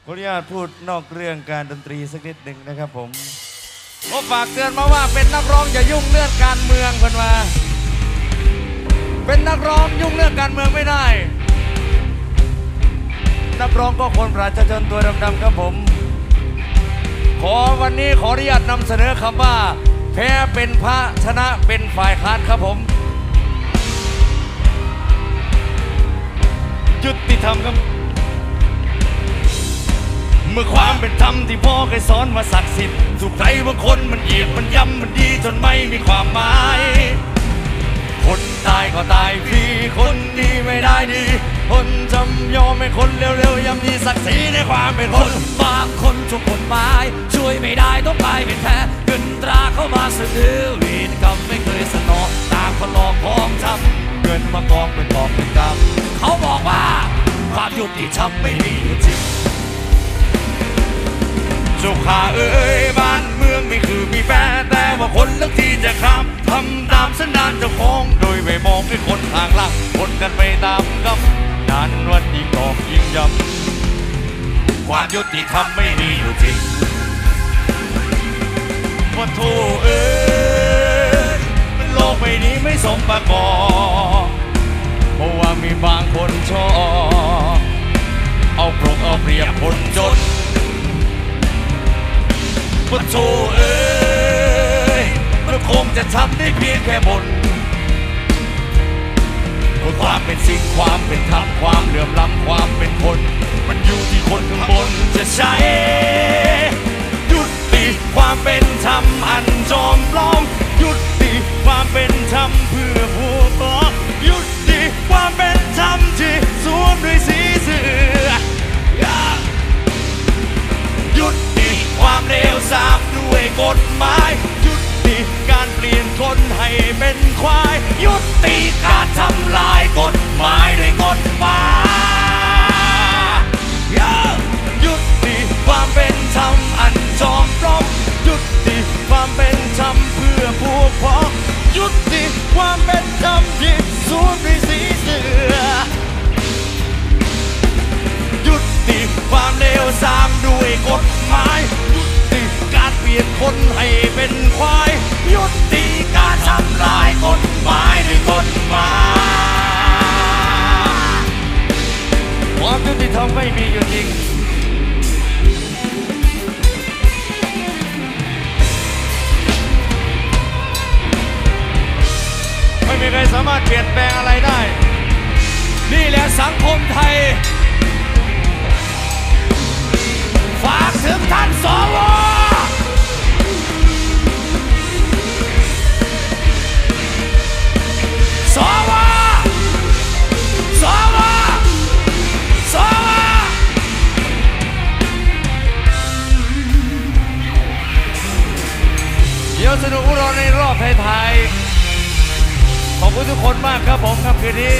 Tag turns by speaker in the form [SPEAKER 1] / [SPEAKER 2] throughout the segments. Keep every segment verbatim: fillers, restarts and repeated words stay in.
[SPEAKER 1] อนุญาตพูดนอกเรื่องการดนตรีสักนิดหนึ่งนะครับผมก็ฝากเตือนมาว่าเป็นนักร้องอย่ายุ่งเรื่องการเมืองเพิ่นมาเป็นนักร้องยุ่งเรื่องการเมืองไม่ได้นักร้องก็คนประชาชนตัวดำๆครับผมขอวันนี้ขออนุญาตนำเสนอคำว่าแพ้เป็นพระชนะเป็นฝ่ายค้านครับผมยุติธรรมครับเมื่อความเป็นธรรมที่พ่อเคยสอนมาศักดิ์สิทธิ์สุขใจบางคนมันเหยียดมันย้ำมันดีจนไม่มีความหมายคนตายก็ตายฟรีคนดีไม่ได้ดีคนจำยอมให้คนเร็วๆย่ำยีศักดิ์ศรีในความเป็นคน
[SPEAKER 2] บางคนถูกกฎหมายช่วยไม่ได้ต้องกลายเป็นแพ้เงินตราเข้ามาเสนอเวรกรรมไม่เคยสนองตามคนหลอกของทำ
[SPEAKER 1] เงินมากองเป็นกองเป็นกรรม
[SPEAKER 2] เขาบอกว่าความยุติธรรมไม่มีอยู่จริง
[SPEAKER 1] เจ้าข้าเอ้ยบ้านเมืองไม่คือมีแปรแต่ว่าคนเลือกที่จะครับทำตามสันดานเจ้าของโดยไม่มองให้คนทางล่างคนกันไปตามกรรมนานวันยิ่งตอกยิ่งย้ำความยุติธรรมไม่มีอยู่จริงว่าโธ่เอ้ยโลกใบนี้ไม่สมประกอบเพราะว่ามีบางคนชอบเอาเปรียบเอาเปรียบคนจนว่าโธ่เอ้ยมันคงจะทำได้เพียงแค่บนเพราะความเป็นสิ่งความเป็นธรรมความเหลื่อมล้ำความเป็นคนมันอยู่ที่คนข้างบนจะใช้ยุติความเป็นธรรมอันจอมปลอมยุติความเป็นธรรมเพื่อผู้ปกครองยุติความเป็นธรรมที่สวมด้วยสีเสื้อยุติความเลวทรามด้วยกฎหมายยุติการเปลี่ยนคนให้เป็นควายยุติการทำลายกฎหมายด้วยกฎหมายยุติความเป็นธรรมอันจอมปลอมยุติความเป็นธรรมเพื่อพวกพ้องยุติความเป็นธรรมที่สวมด้วยสีเสื้อยุติความเลวทรามด้วยกฎหมายยุติการเปลี่ยนคนให้เป็นควายยุติการทำลายกฎหมายด้วยกฎหมายความยุติธรรมไม่มีอยู่จริงไม่มีใครสามารถเปลี่ยนแปลงอะไรได้นี่แหละสังคมไทย
[SPEAKER 2] ฝากถึงท่านสวสวสวสว
[SPEAKER 1] เดี๋ยวสนุกรอในรอบท้ายๆขอบคุณทุกคนมากครับผมครับคืนนี้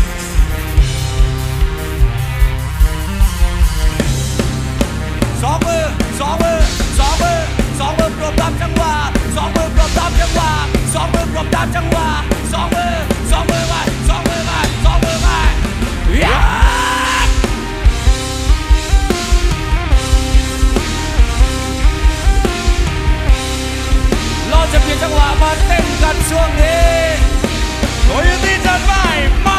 [SPEAKER 2] สองมือสองมือสองมือสองมือปรบตามจังหวะสองมือปรบตามจังหวะสองมือปรบตามจังหวะสองมือสองมือไปสองมือไปสองมือไปเราจะเปลี่ยนจังหวะมาเต้นกันช่วงนี้
[SPEAKER 1] โอ้ยตีจัดไปมา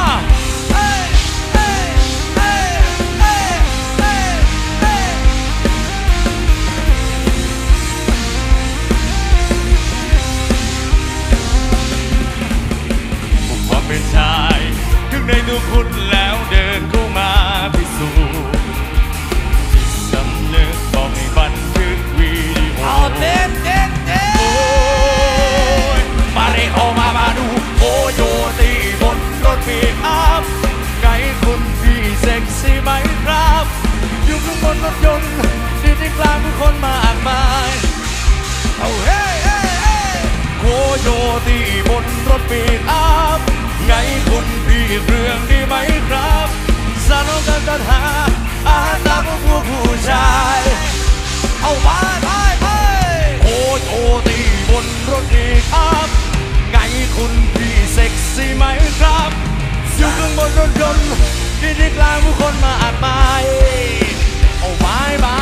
[SPEAKER 1] เป็นชายถึงในตัวคุณแล้วเดินเข้ามาพิสูจน์สำนึกบอกให้บันทึกวีดีโอ
[SPEAKER 2] เอาเต้นเต้นเต้น
[SPEAKER 1] โอ้ยมาเลยเข้ามามาดูโอโยตีบนรถปีอัพไกด์คุณพี่เซ็กซี่ไหมครับอยู่ข้างบนรถยนต์ที่ที่กลางผู้คนมากมายเอาเฮ้เฮ้เฮ้โอโยตีบนรถปีอัพไงคุณพี่เรื่องดีไหมครับสนุกกันตัดหาอาหารตามพวกผู้ชาย
[SPEAKER 2] เอาไปไปไป
[SPEAKER 1] โอ้ยโอตีบนรถดีครับไงคุณพี่เซ็กซี่ไหมครับอยู่ข้างบนรถยนต์ที่ที่กลางผู้คนมากมายเอาไปไป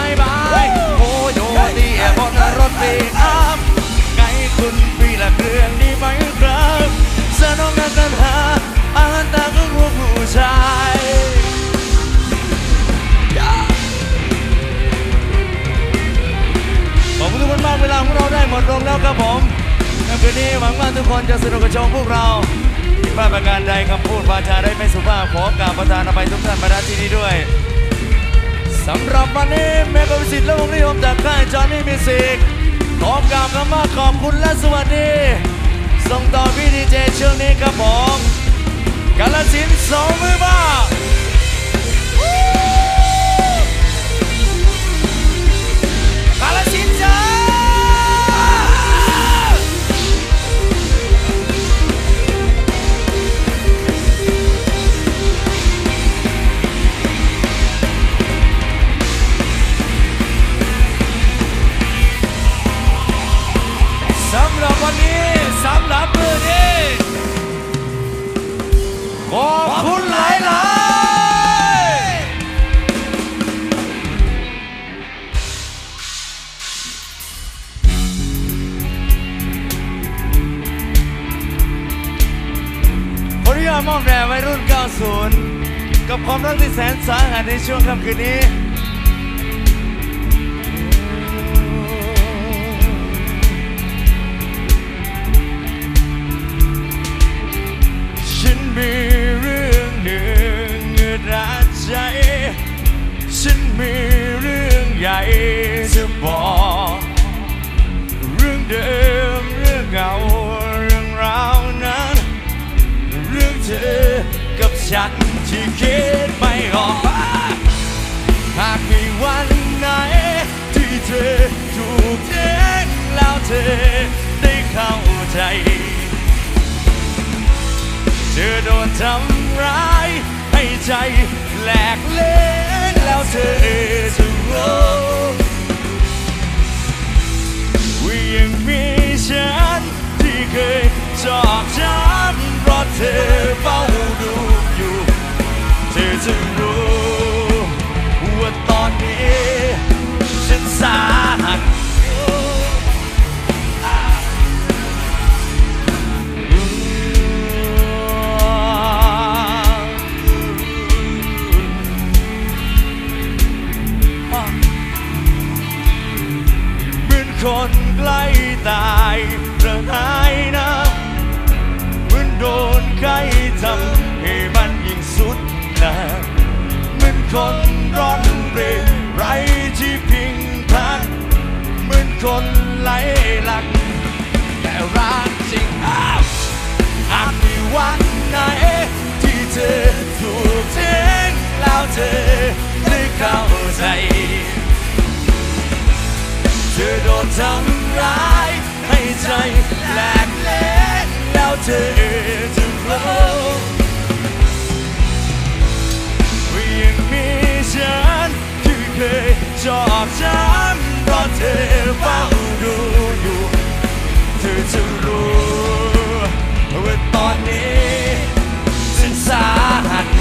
[SPEAKER 1] คืนนี้หวังว่าทุกคนจะสนุกกับชมพวกเราผิดพลาดประการใดคำพูดวาจาได้ไม่สุภาพขอกราบประทานอภัยทุกท่านมาณที่นี้ด้วยสำหรับวันนี้แม่กวิสิทธิ์และวงนิยมจากค่ายจอห์นนี่มิวสิกขอกราบคำว่าขอบคุณและสวัสดีส่งต่อพี่ดีเจช่วงนี้ครับผมกาลสินธุ์สองมือบ้ากาลสินธุ์จ้าสำหรับวันนี้สำหรับมือนี้ขอบคุณหลายหลายขออนุญาตมอบแด่วัยรุ่นเก้าสิบกับความรักที่แสนสาหัสในช่วงค่ำคืนนี้มีเรื่องหนึ่งรักใจฉันมีเรื่องใหญ่จะบอกเรื่องเดิมเรื่องเก่าเรื่องราวนั้นเรื่องเธอกับฉันที่คิดไม่ออกหากมีวันไหนที่เธอถูกทิ้งแล้วเธอได้เข้าใจเธอโดนทำร้ายให้ใจแหลกเละแล้วเธอจะรู้ว่ายังมีฉันที่เคยชอบช้ำเพราะเธอเฝ้าดูอยู่เธอจะรู้ว่าตอนนี้ฉันสาหัสคนใกล้ตายระหายน้ำเหมือนโดนใครทำให้มันยิ่งสุดหนักเหมือนคนร้อนเร่ไรที่พิงพักเหมือนคนไหลหลักแต่รักจริงอ้าวหากมีวันไหนที่เธอถูกทิ้งแล้วเธอได้เข้าใจเธอโดนทำร้ายให้ใจแหลกเละแล้วเธอจะรู้ว่ายังมีฉันที่เคยชอบช้ำเพราะเธอเฝ้าดูอยู่เธอจะรู้ว่าตอนนี้ฉันสาหัส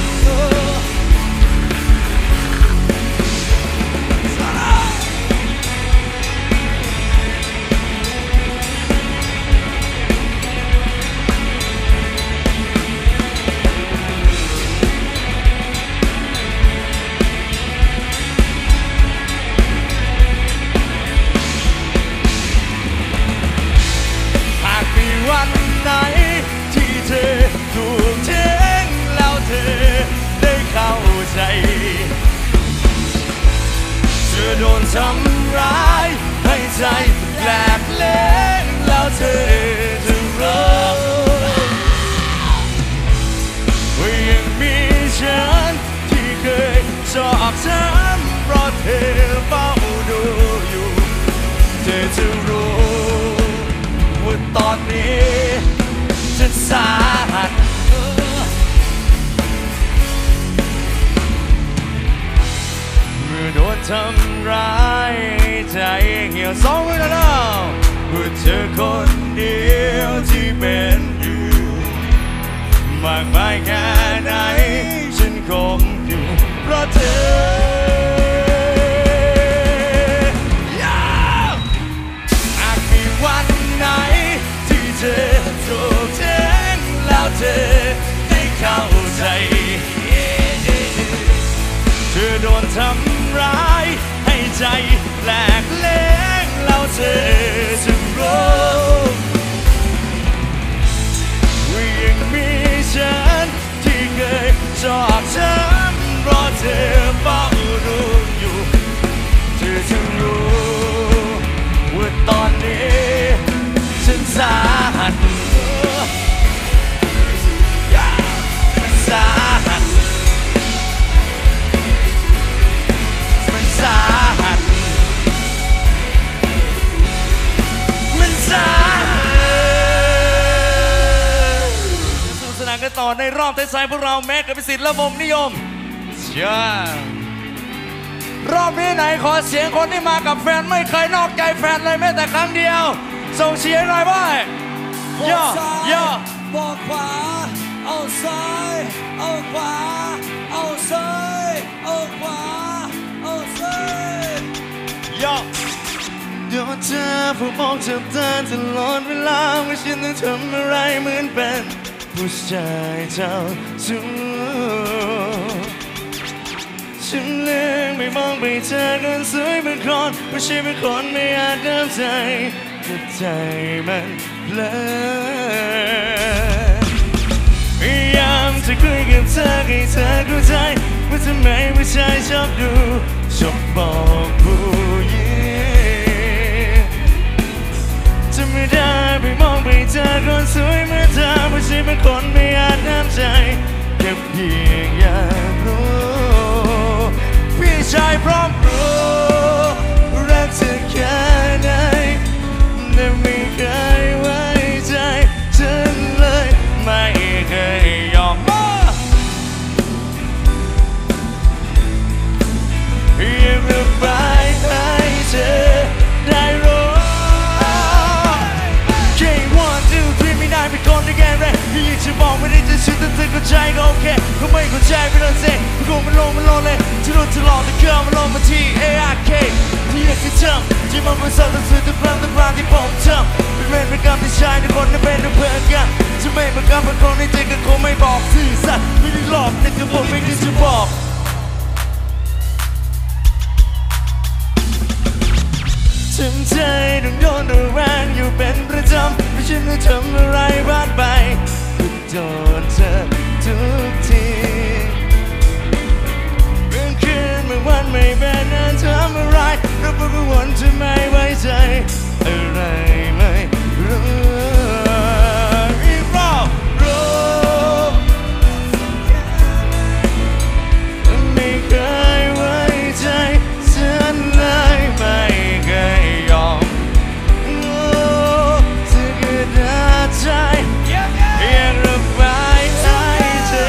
[SPEAKER 1] วันไหนที่เธอถูกทิ้งแล้วเธอได้เข้าใจเธอโดนทำร้ายให้ใจแหลกเละแล้วเธอจะรู้ว่ายังมีฉันที่เคยชอบช้ำเพราะเธอเฝ้าดูอยู่เธอจะรู้ว่าตอนนี้ฉันสาหัสเมื่อโดนทำร้ายใจเหี่ยวสองมือแล้วเพื่อเธอคนเดียวที่เป็นอยู่มากมายแค่ไหนฉันคงอยู่เพราะเธอวันไหนที่เธอถูกทิ้งแล้วเธอได้เข้าใจเธอโดนทำร้ายให้ใจแหลกเละแล้วเธอจะรู้กันต่อในรอบท้ายๆพวกเราแม็กกับพิสิทธิ์และวงนิยมเชื่อรอบนี้ไหนขอเสียงคนที่มากับแฟนไม่เคยนอกใจแฟนเลยแม้แต่ครั้งเดียวส่งเชียร์หน่อยบ้างย่อย่อ
[SPEAKER 2] บอกขวาเอาซ้ายเอาขวาเอาซ้ายเอาขวาเอาซ้าย
[SPEAKER 1] ย่อเดี๋ยวเธอผู้มองจับตาตลอดเวลาว่าฉันต้องทำอะไรเหมือนเป็นผู้ชายเจ้าชู้ฉันเลือกไม่มองไปเธอคนสวยเป็นคนว่าฉันเป็นคนไม่อาจเดินใจแต่ใจมันเพลินพยายามจะคุยกับเธอให้เธอเข้าใจว่าทำไมผู้ชายชอบดูชอบบอกผู้หญิงจะไม่ได้ไปมองไปเธอคนสวยเหมือนเธอว่าฉันเป็นคนไม่อาจห้ามใจแค่เพียงอยากรู้พี่ชายพร้อมรู้รักเธอแค่ไหนแต่ไม่เคยไว้ใจฉันเลยไม่เคยยอมอยากระบายให้เธอได้รู้แค่วันtwo threeไม่ได้เป็นคนที่แก่แรงที่อยากจะบอกไม่ได้จะชื่อแต่เธอเข้าใจก็โอเคก็ไม่เข้าใจไม่ต้องเซ็งกูมันลงมันลงเลยที่รู้ที่หลอกที่เครื่องมันลงมาที่ เอ อาร์ เค ที่อยากจะจำที่มันเป็นสัตว์ตัวสื่อทุกครั้งทุกครั้งที่ผมจำเป็นเวรเป็นกรรมที่ชายทุกคนนั้นเป็นเพื่อนกันจะไม่เป็นกรรมเป็นคนในใจก็คงไม่บอกซื่อสัตย์ไม่ได้หลอกแต่ก็ผมไม่คิดจะบอกฉันใจต้องโดนระแวงอยู่เป็นประจำไม่ฉันจะทำอะไรพลาดไปก็โดนเธอทุกทีเรื่องคืนเมื่อวันไม่เป็นนั้นทำอะไรแล้วพวกวันจะไม่ไว้ใจอะไรไม่รู้อีกรอบรู้ไม่เคยไว้ใจฉันเลยไม่เคยยอมจะเกิดใจอยากระบายให้เธอ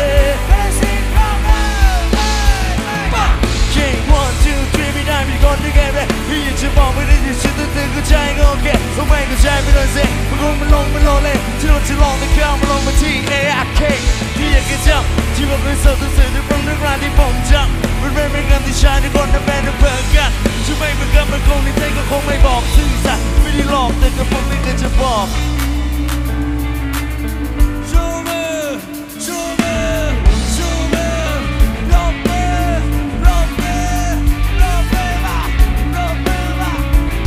[SPEAKER 1] แค่one two threeไม่ได้มีคนที่แก่แรงที่อยากจะบอกไม่ได้ที่ฉันต้องเตือนเข้าใจก็โอเคเพราะไม่เข้าใจไม่ต้องเซ็งมันลงมันลงมันลงเลยที่เราจะลองแต่เข้ามันลงมาที่ เอ อาร์ เค ที่อยากจะจำที่ว่าเป็นสัตว์ตัวสื่อทุกครั้งทุกครั้งที่ผมจำมันเป็นเป็นกรรมที่ชายทุกคนนั้นเป็นเพื่อนกันจะไม่เป็นกรรมเป็นคงในใจก็คงไม่บอกซื่อสัตย์ไม่ได้หลอกแต่ก็ผมไม่เคยจะบอกชูมือชูมือชูมือปรบมือปรบมือปรบมือมาปรบมือมา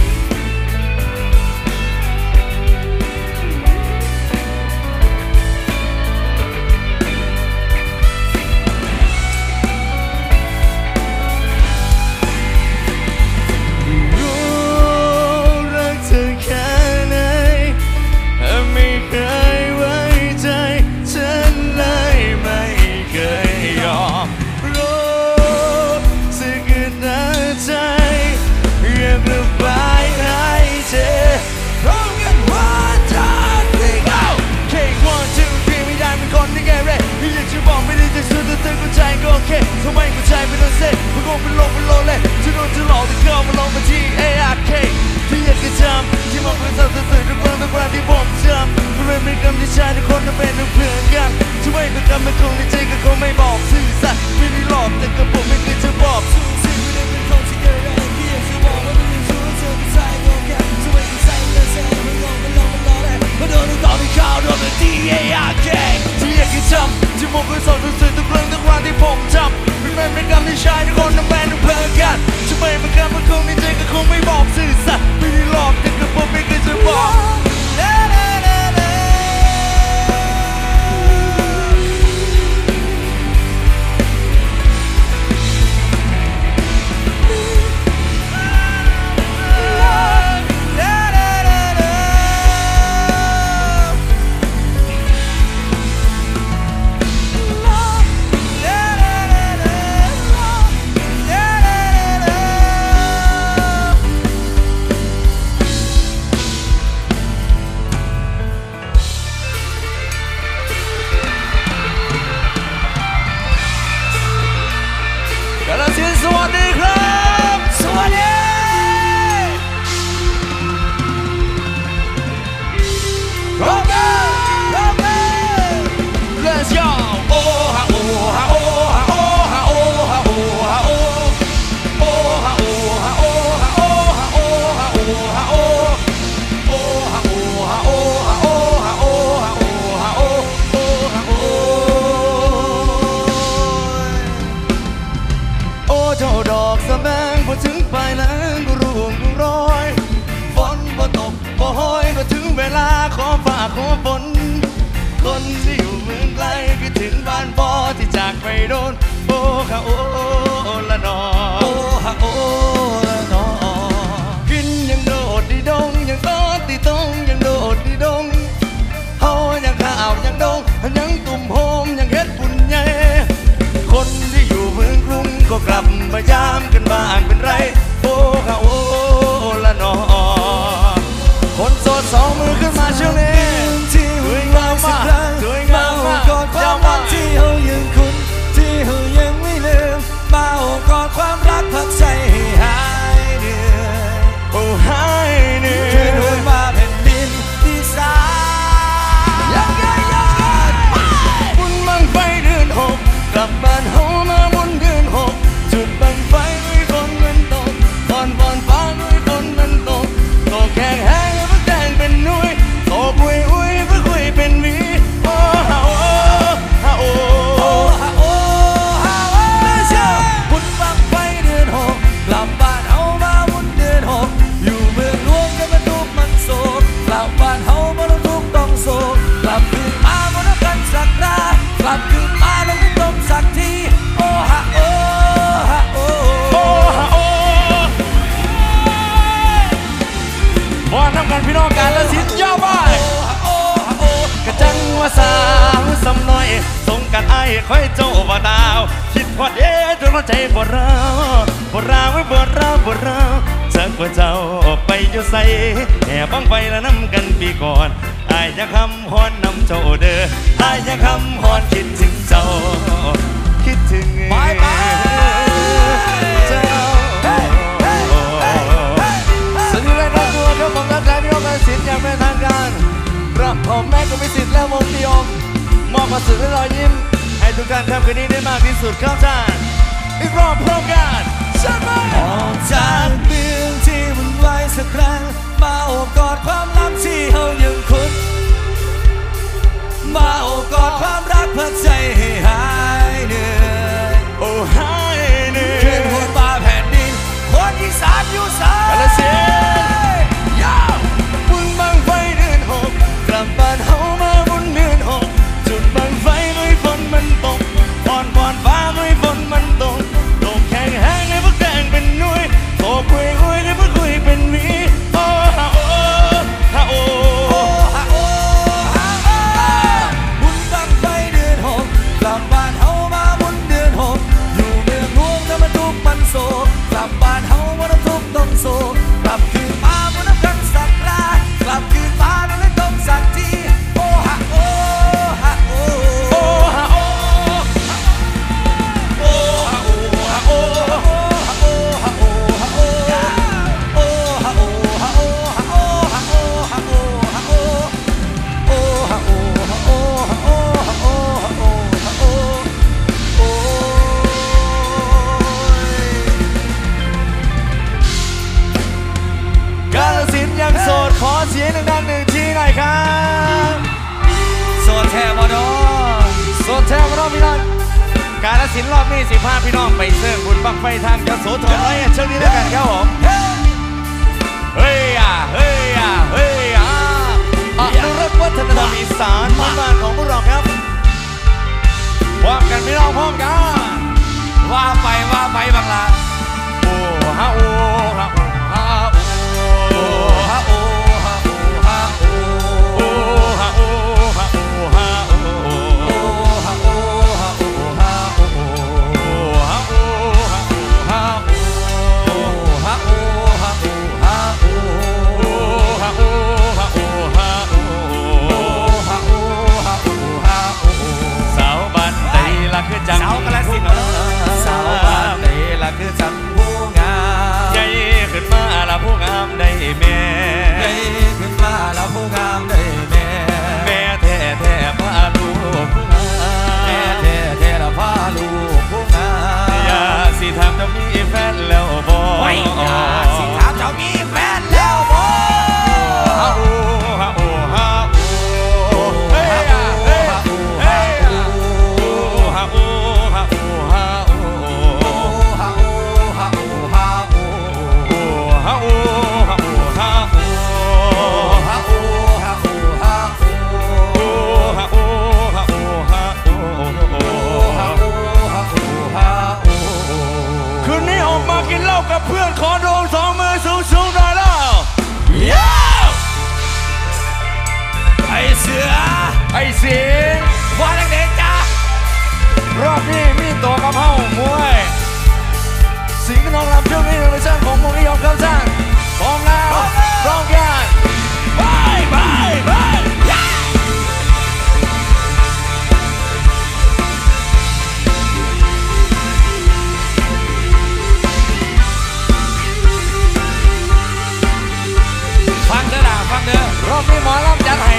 [SPEAKER 1] ทำไมหัวใจไม่ต้องเซ็งมันคงเป็นลมเป็นโลเลยจะโดนจะหลอกแต่เข้ามาลงมาที่ เอ อาร์ เค ที่อยากจะจำที่มองเป็นสัตว์ตัวสื่อทุกครั้งทุกครั้งที่ผมจำมันเป็นกรรมที่ชายทุกคนนั้นเป็นเพื่อนกันจะไม่เป็นกรรมเป็นคงในใจก็คงไม่บอกซื่อสัตย์ไม่ได้หลอกแต่ก็ผมไม่เคยจะบอกซื่อสิ่งไม่ได้เป็นคนที่เกิดอะไรที่อยากจะบอกว่าไม่ได้รู้ว่าเธอเป็นใจก็แค่จะไม่เป็นใจแต่เซ็งมันลงมันลงมันลงเลยมันโดนต่อที่เข้าโดนที่ เอ อาร์ เค ที่อยากจะจำที่มองเป็นสัตว์ตัวสื่อทุกครั้งทุกครั้งที่ผมจำเป็นกรรมที่ชายทุกคนนั้นเป็นเพื่อนกันจะไม่เป็นกรรมโดนโอ้ฮะโอ้ละนอ
[SPEAKER 2] โอ้ฮะโอ้ละนอ
[SPEAKER 1] กินยังโดดดีดงยังโดดดีดงยังโดดดีดงเฮายังข้าวยังดงยังตุ่มโฮมยังเฮ็ดบุญใหญ่คนที่อยู่เมืองกรุงก็กลับมายามกันบ้างเป็นไรโอ้ฮะโอ้ละนอคนโสดสองมือขึ้นมาเชียวเน่
[SPEAKER 2] ที่หุ่นวางสักครั้งมาโอบกอดความรักที่เฮายังคุ้นที่เฮายังไม่ลืมมาโอบกอดความรักพักใจให้หายเหนื่อย
[SPEAKER 1] โอ้หายเหนื่อย
[SPEAKER 2] คืนหุ่นมาแผ่นดินที่สายยังไงยัง
[SPEAKER 1] บุญบังไฟเดือนหกกลับบ้านเฮามาบุญเดือนหกจุดบังไฟด้วยฝนมันตกตอนฝนฟ้าด้วยฝนมันตกตกแข็งแห้งเพื่อแดงเป็นนุ้ยตกคุยอุ้ยเพื่อคุยเป็นวีโอ้ฮะโอ้ฮะโอ้
[SPEAKER 2] โอ้ฮะโอ้ฮะโอ้บุญบังไฟเดือนหกกลับบ้านเฮามาบุญเดือนหกอยู่เมืองหลวงกันมันทุกข์มันโศกกลับบ้านเฮามาต้องทุกข์ต้องโศกกลับคืนมาบ่ต้องกันสักรากลับคืนมาลงให้ตมสักทีโอ้ฮะโอ้ฮะโอ้
[SPEAKER 1] โอ้ฮะโอ้บอลทำกันพี่น้องกันและสิทธิ์ยาวไปกระจังว่าสาวสำน้อยสงกันไอ้ค่อยเจ้าบ่ดาวคิดพอดเอ๊ะจนหัวใจปวดร้าวปวดร้าวไว้ปวดร้าวปวดร้าวจากว่าเจ้าไปอยู่ใส่แห่บังไปแล้วน้ำกันปีก่อนไอ้จะคำฮอนนำเจ้าเด้อไอ้จะคำฮอนคิดถึงเจ้าคิดถึง
[SPEAKER 2] บายบาย
[SPEAKER 1] เจ้าสวัสดีแม่น้องตัวครับผมรักใจพี่น้องกันสิทธิ์อย่างเป็นทางการรับผมแม่ก็มีสิทธิ์และวงนิยมมอบความสุขและรอยยิ้มให้ทุกท่านทำคืนนี้ได้มากที่สุดเข้าใจอีกรอบพร้อมกันใช่ไหม
[SPEAKER 2] ออกจากเมืองที่มันไว้สักครั้งมาโอบกอดความลับที่เฮายังคุ้นมาโอบกอดความรักพักใจให้หายเหนื่อย
[SPEAKER 1] โอ้หายเหนื่อย
[SPEAKER 2] คืนหุ่นมาแผ่นดินคนอีสานอยู่สาย
[SPEAKER 1] กาลสินธุ์ยาวบุญบังไฟเดือนหกกลับบ้านเฮามาบุญเดือนหกจุดบังไฟด้วยฝนมันตกปอนปอนฟ้าด้วยฝนมันตกตกแข็งแห้งให้พวกแดงเป็นนุ้ยตกคุยคุยให้พวกคุยเป็นวีโอ้ฮะโอ้ฮะโอ้
[SPEAKER 2] โอ้ฮะโอ้ฮะโอ้บุญบังไฟเดือนหกกลับบ้านเฮามาบุญเดือนหกอยู่เมืองหลวงแล้วมันทุกข์มันโศกกลับบ้านเฮามาต้องทุกข์ต้องโศกกลับคืนมาบ่ต้องกันสักรากลับคืนมาต้องให้ต้องสักทีโอ้ฮะโอ้ฮะโอ้
[SPEAKER 1] โอ้ฮะโอ้โอ้ฮะโอ้ฮะโอ้ยังโสดขอเสียงดังๆหนึ่งทีหน่อยครับ
[SPEAKER 2] โสดแท้บ่น้อง
[SPEAKER 1] โสดแท้บ่น้องพี่น้องกาฬสินธุ์รอบนี้สิพาพี่น้องไปเสิร์ฟบุญบังไฟทางยโสธรเลยเชิญนี้แล้วกันครับผมเฮ้ยอ่ะเฮ้ยอ่ะเฮ้ยอ่ะอนุรักษ์วัฒนธรรมอีสานบ้านของพวกเราครับพร้อมกันพี่น้องพร้อมกัน
[SPEAKER 2] ว่าไปว่าไปบังลา
[SPEAKER 1] โอ้ฮะโอ้ฮะฮะ
[SPEAKER 2] โอ้ฮะโอ้ฮะโอ้ฮะโอ้
[SPEAKER 1] โอ้ฮะโอ้ฮะโอ้ฮะโอ้
[SPEAKER 2] โอ้ฮะโอ้ฮะโอ้ฮะโอ้
[SPEAKER 1] ฮะโอ้ฮะโอ้ฮะโอ้ฮะโอ้เสียง
[SPEAKER 2] ว่าจังเด็กจ้าร
[SPEAKER 1] อบนี้มีตัวกับเฮ้ามวยสิงห์น้องรำช่วงนี้เป็นเรื่องของมุงนิยมครับจ้างพร้อมแล้วร้องกัน
[SPEAKER 2] ไปไปไปฟังเด้อนะฟังเด้อ
[SPEAKER 1] รอบนี้หมอลำจัดให้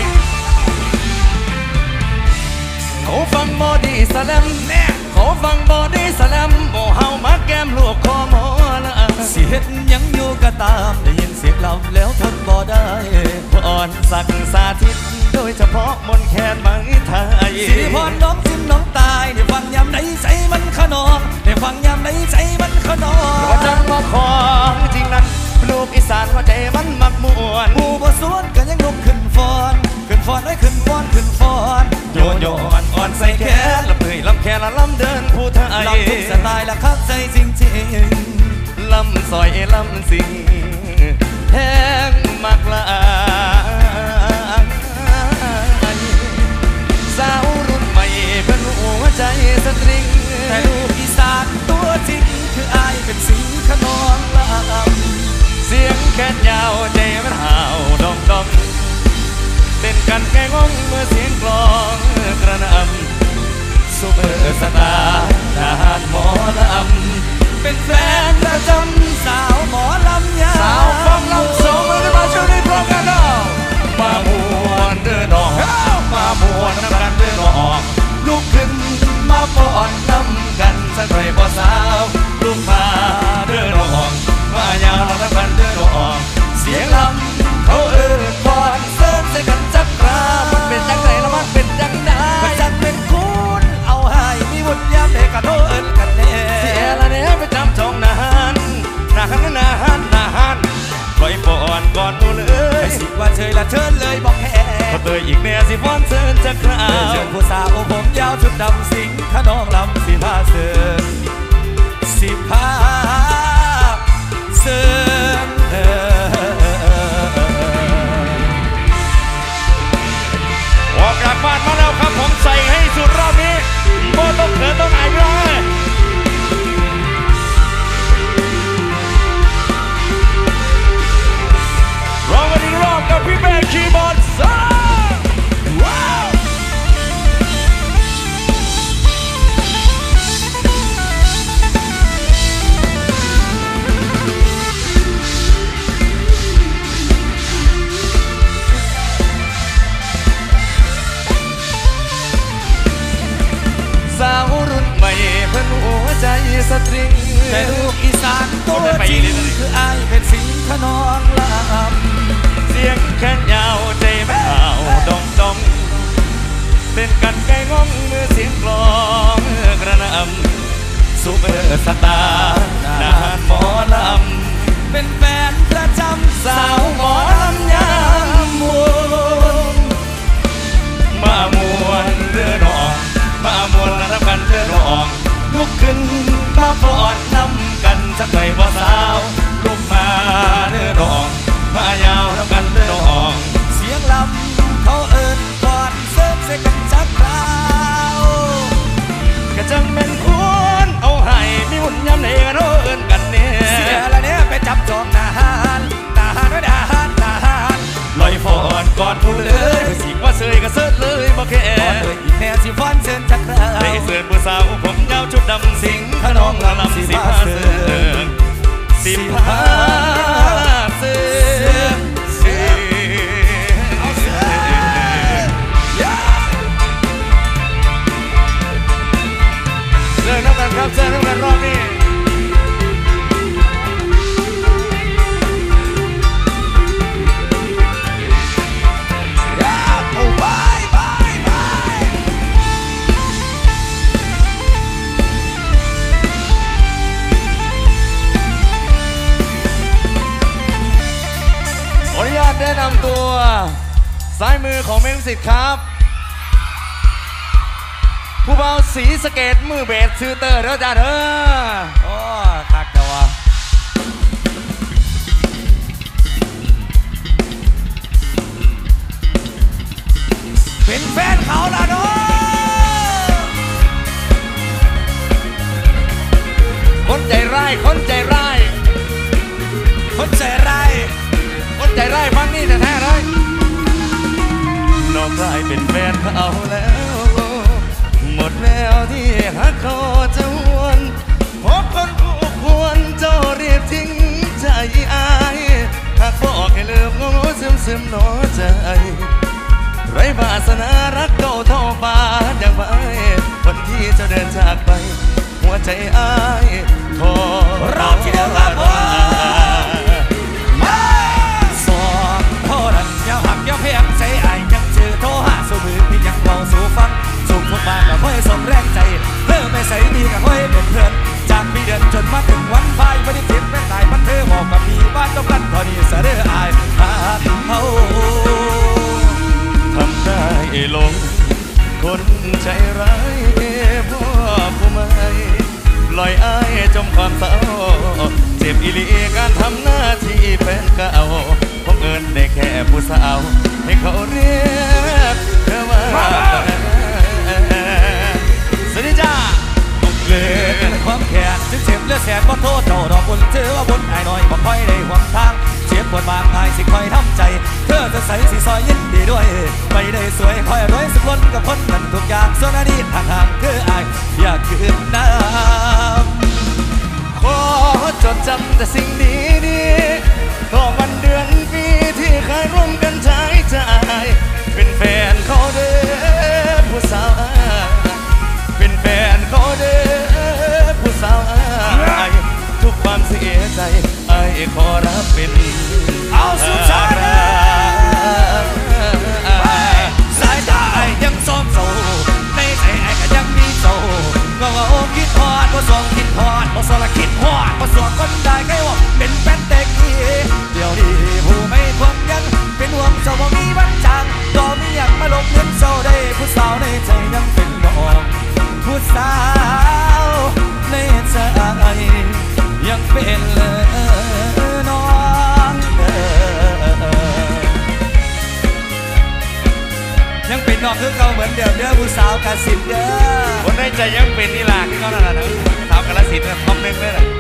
[SPEAKER 1] เขาฟังบอดี้สแลมแน่เขาฟังบอดี้สแลมโมเฮามาแก้มลูกคอหมอละ
[SPEAKER 2] สิเฮ็ดยังอยู่ก็ตามได้ยินเสียงลำแล้วทนบ่ได้
[SPEAKER 1] อ่อนสักสาธิตโดยเฉพาะมนแคนไม้ไทย
[SPEAKER 2] สิพรน้องจิ้มน้องตายได้ฟังยำไหนใจมันขนองได้ฟังยำไหนใจมันขนอง
[SPEAKER 1] ว่าจังว่าของจริงนั้นลูกอีสานหัวใจมันมักมวน
[SPEAKER 2] หมู่บ่สวนก็ยังลุกขึ้นฟ้อนขึ้นฟ้อนไว้ขึ้นฟ้อนขึ้นฟ้อน
[SPEAKER 1] โยโย่อ่อนอ่อนใส่แขนลำเอ่ยลำแขนละลำเดินผู้ไทย
[SPEAKER 2] ลำทุกสไตล์ละคักใจจริง
[SPEAKER 1] ลำซอยลำสิงแห้งมักละสาวรุ่นใหม่เป็นหัวใจสตริง
[SPEAKER 2] ๆแต่ลูกอีสานตัวจริงคืออายเป็นสิงห์ขนองลำ
[SPEAKER 1] เสียงแค่ยาวใจมันห่าวดองดองเต้นกันแกงงเมื่อเสียงกลองกระหน่ำซูเปอร์สตาร์ทหารหมอลำ
[SPEAKER 2] เป็นแฟนประจำสาวหมอลำยา
[SPEAKER 1] สาวฟังลำสองมือขึ้นมาช่วยนี้พร้อมกันเนาะมามวนเดินออกมามวนน้ำกันเดินออกลุกขึ้นมาป้อนน้ำกันสักหน่อยพอสาวลุกมาเดินออกมายาวน้ำกันเดินออกเสียงลำเขาเอิ้นป้อนเสิร์ฟใส่กันจักรามันเป็นจังไหนแล้วมันเป็นจังไหน
[SPEAKER 2] ประจันเป็นคุณเอาให้มีบุญยามเด็กกระโดดกันแน่
[SPEAKER 1] เสียละเนี่ยไปจำจองนานนานนานนานปล่อยป้อนก่อนดูเลย
[SPEAKER 2] สิว่าเชยละเชิญเลยบอกแค่
[SPEAKER 1] พอเตยอีกแน่สิฟ้อนเซินจะคราว
[SPEAKER 2] เชิญผู้สาวผมยาวชุดดำสิงขนองลำสิพาเสิร์สิพาเสิร์เอ
[SPEAKER 1] ออกจากบ้านมาแล้วครับผมใส่ให้สุดรอบนี้โบต้องเขินต้องอายเลยร้องกันอีกรอบกับพี่เบนคีย์บอร์ดซ่าว้าวสาวรุ่นใหม่เพิ่นหัวใจสตริง
[SPEAKER 2] แต่ลูกอีสานตัวจริงคืออายเป็นสิงขนองลำ
[SPEAKER 1] เสียงแค่ยาวใจมันห่าวดองดองเต้นกันไกลงงเมื่อเสียงกลองกระหน่ำซูเปอร์สตาร์นานหมอลำ
[SPEAKER 2] เป็นแฟนประจำ
[SPEAKER 1] สาวหมอลำยามมวนมามวนเรือดองมามวนรับกันเรือดองลุกขึ้นมาฟ้อนน้ำกันสักหน่อยว่าสาวลุกมาเรือดองมายาวรับกันเรือดอง
[SPEAKER 2] เสียงลำเขาเอิญก่อนเสิร์ฟใส่กันจักราว
[SPEAKER 1] กะจังเป็นคุณเอาให้มีหุ่นยำในกันโเอินกันเนี่ย
[SPEAKER 2] เสียละเนี่ยไปจับจองนาหารนาหารไว้นาหารนาหาร
[SPEAKER 1] ลอยฟอนก่อนผู้เลยสิว่าเสยก็เสิร์ฟเลยบ่แค่
[SPEAKER 2] ก่อนเลยอีกแม่สิฟ้อนเชิญจักราว
[SPEAKER 1] ได้เสิร์ฟผู้สาวผมยาวชุดดำสิงขนองลำสิพาเสิร์ฟสิพาเสิร์ฟเสิร์ฟเอาเสิร์ฟเสิร์ฟน้ำกันครับเสิร์ฟน้ำกันรอบนี้แนะนำตัวซ้ายมือของเมมสิทธิ์ครับผู้เบาสีสเกตมือเบสชื่อเตอร์เด้อจ้าเด้อ
[SPEAKER 2] โอ้ทักแต่ว่าเป็นเป็นแฟนเขาละเนาะ
[SPEAKER 1] คนใจร้ายคนใจร้าย
[SPEAKER 2] คนใจร้าย
[SPEAKER 1] คนใจร้ายฟังนี่แต่แท้เลยน้องกลายเป็นแฟนเขาแล้วหมดแล้วที่หักเขาจะวนพบคนผู้ควรเจ้ารีบทิ้งใจอายหากบอกให้เลิกงงซึมซึมหนอใจไรบาสนารักเก่าเท่าฟ้าอย่างไปวันที่จะเดินจากไปหัวใจอายทอ
[SPEAKER 2] รอบที่เดิมครับมาสองเท่านั้นยาวหักยาวเพียงใจอายยังจือโทรหาสู่มือพี่ยังเบาสู่ฟังสุขทุกบ้านก็ค่อยสมแรงใจเพื่อไม่ใส่ดีก็ค่อยเป็นเพื่อนจากปีเดือนจนมาถึงวันพายไม่ได้เก็บแม่ตายมันเธอบอกกับพี่บ้านต้องกันตอนนี้เสด็จอายหาเขา
[SPEAKER 1] ทำได้ลงคนใจร้ายพ่อผู้ไม่ปล่อยอายจมความเศร้าเจ็บอีหลีการทำหน้าที่แฟนเก่าคงเอิญได้แค่ผู้สาวให้เขาเรียกเธอว่าสวัสดีจ้า
[SPEAKER 2] เกิดความแค้นจึงเจ็บเลือดแสนบ่โทษเจ้าดอกบุญถือว่าบุญไอ้น้อยบ่ค่อยได้หวังทางเจ็บปวดบางอายสิคอยทำใจเธอจะใส่สีซอยยินดีด้วยไม่ได้สวยคอยรวยสุขล้นกับคนนั้นทุกอย่างส่วนอดีตห่างๆคืออายอยากคืนน้
[SPEAKER 1] ำขอจดจำแต่สิ่งดีๆต่อวันเดือนปีที่เคยร่วมกันใช้ใจเป็นแฟนเขาเด้อผู้สาวเป็นแฟนเขาเด้อผู้สาวทุกความเสียใจไอ้ขอรับเป็น
[SPEAKER 2] เอาสุดท้ายสายตาไอ้ยังซ้อมโซ่ในใจไอ้ก็ยังมีโซ่ก็ว่าโอ้คิดฮอดบ่สวงคิดฮอดบ่สวงละคิดฮอดบ่สวงคนได้แค่ว่าเป็นแฟนแต่กี้เดี๋ยวนี้ผู้ไม่ทวงยังเป็นห่วงเจ้าบ่มีวันจางก็มีอย่างมาลงเงินเจ้าได้ผู้สาวในใจยังเป็นบ่ออกผู้สาวในใจยังเป็นเลยน้องยังเป็นน้องคือเก่าเหมือนเดิมเด้อผู้สาวกระสิบเด้อ
[SPEAKER 1] คนในใจยังเป็นนี่ล่ะที่เขานั่นน่ะสาวกระสิบเนี่ยท็อปหนึ่งเลยน่ะ